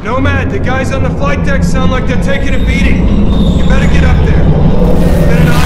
Nomad, the guys on the flight deck sound like they're taking a beating. You better get up there. Better not.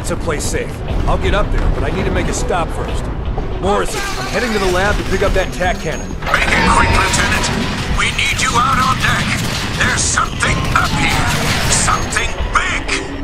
find someplace safe. I'll get up there, but I need to make a stop first. Morrison, I'm heading to the lab to pick up that tack cannon. Make it quick, Lieutenant. We need you out on deck. There's something up here. Something big.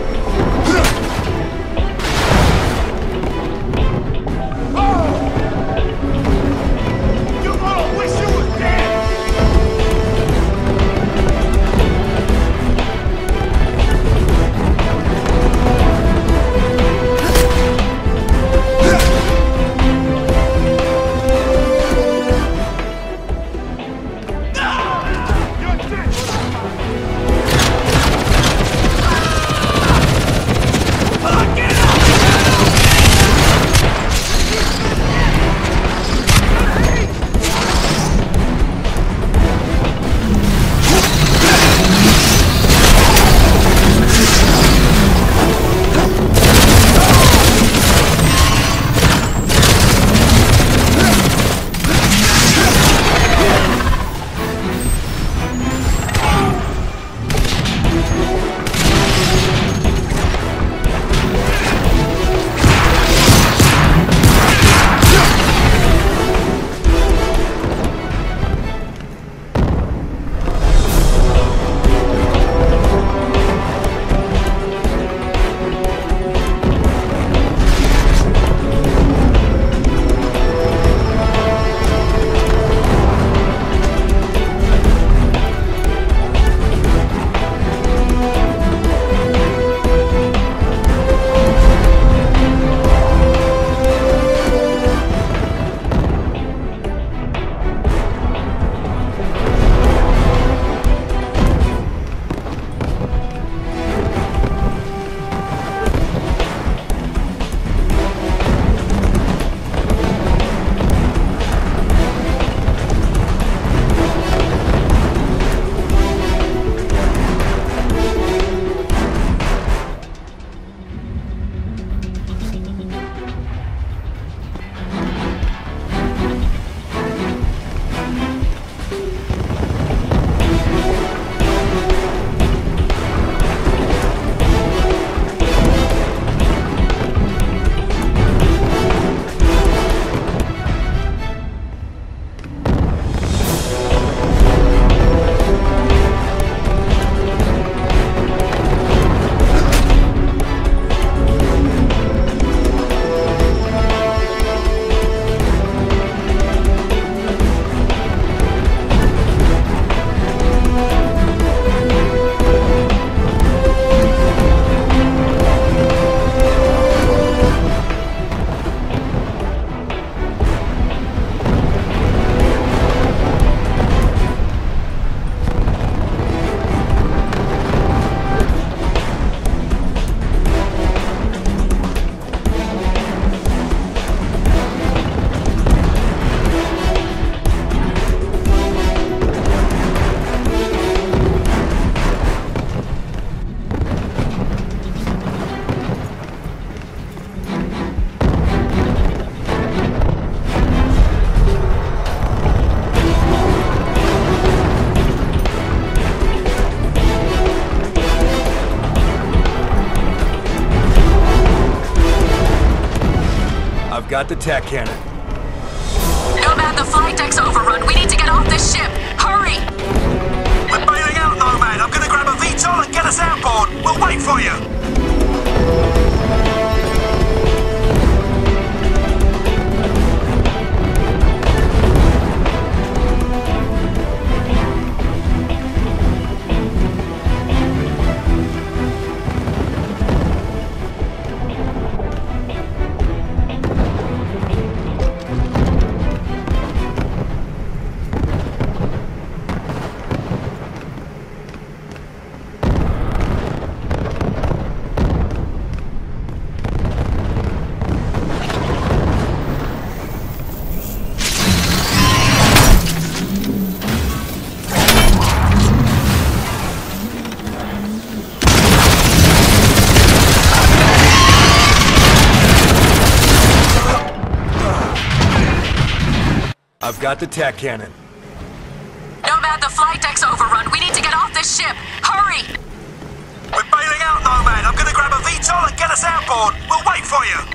Got the tack cannon. Nomad, the flight deck's overrun. We need to get off this ship. Hurry! We're bailing out, Nomad. I'm gonna grab a VTOL and get us outboard. We'll wait for you. I've got the tack cannon. Nomad, the flight deck's overrun. We need to get off this ship. Hurry! We're bailing out, Nomad. I'm gonna grab a VTOL and get us outboard. We'll wait for you.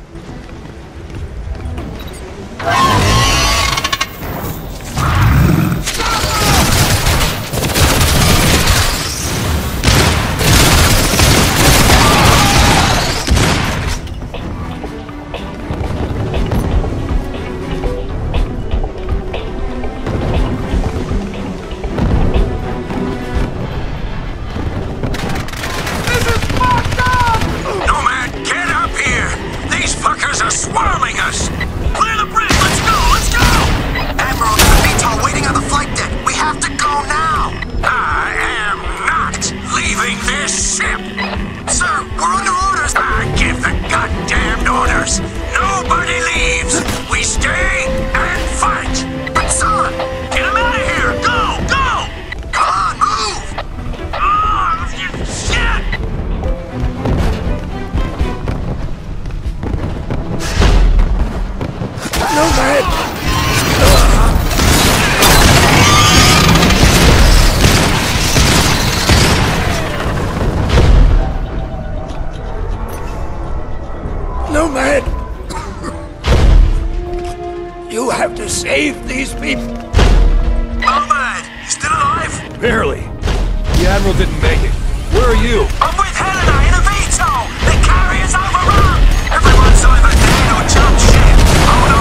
Nomad! You have to save these people! Nomad! You still alive? Barely. The Admiral didn't make it. Where are you? I'm with Helena in a VTOL! The carrier's overrun! Everyone's either dead or jumped ship! Hold on!